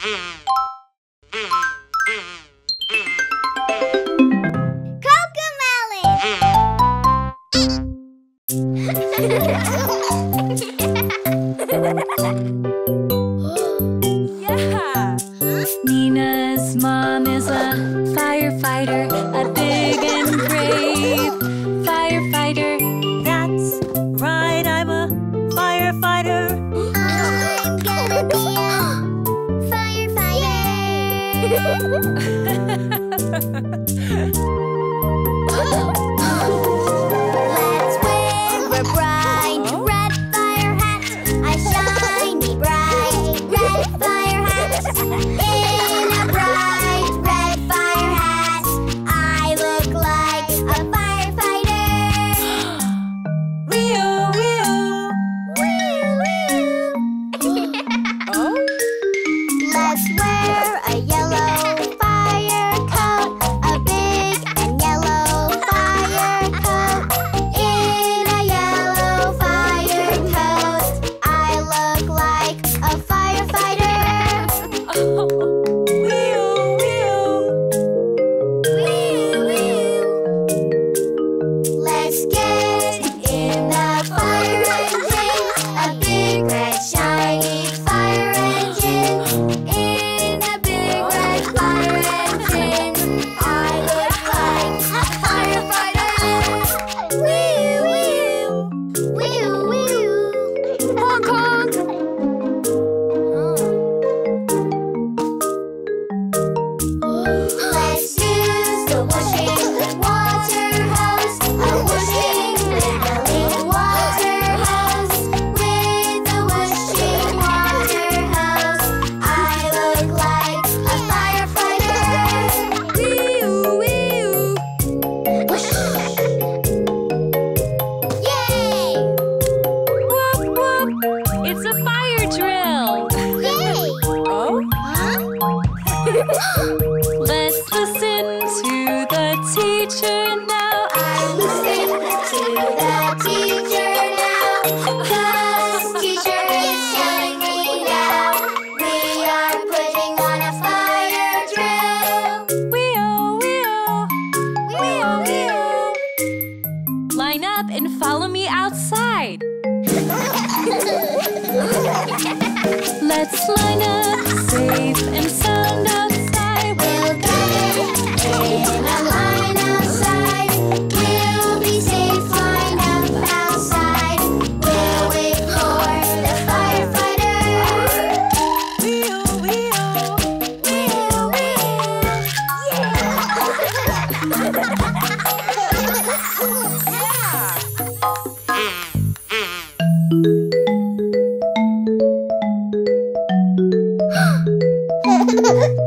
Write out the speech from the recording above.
Yeah! Nina's mom is a firefighter, a big and brave firefighter. That's right, I'm a firefighter. I'm gonna be a Let's wear a bright red fire hat, a shiny bright red fire hat. In a bright red fire hat, I look like a firefighter. Wee-oo, wee-oo. Oh? Let's wear a yellow fire coat, a big and yellow fire coat. In a yellow fire coat, I look like a firefighter. Oh. Wee-oo, wee-oo. Let's get in the fire engine, a big red shiny fire engine. In a big red fire engine, I look like a firefighter. Honk honk. Let's use the washing water hose, a washing rattling water hose. With the washing water hose, I look like a firefighter. Wee-oo, wee-oo. Yay! Whoop, whoop. It's a fire drill. Yay! Oh? Huh? Let's listen to the teacher now. I listen to the teacher now. The teacher is telling me now. We are putting on a fire drill. Wee-oo, wee-oo. Wee-oo, wee-oo. Line up and follow me outside. Let's line up safe and sound outside. We'll gather in a line outside. We'll be safe lined up outside. We'll wait for the firefighter. Wee-oo, wee-oo. Wee-oo, wee-oo. Yeah!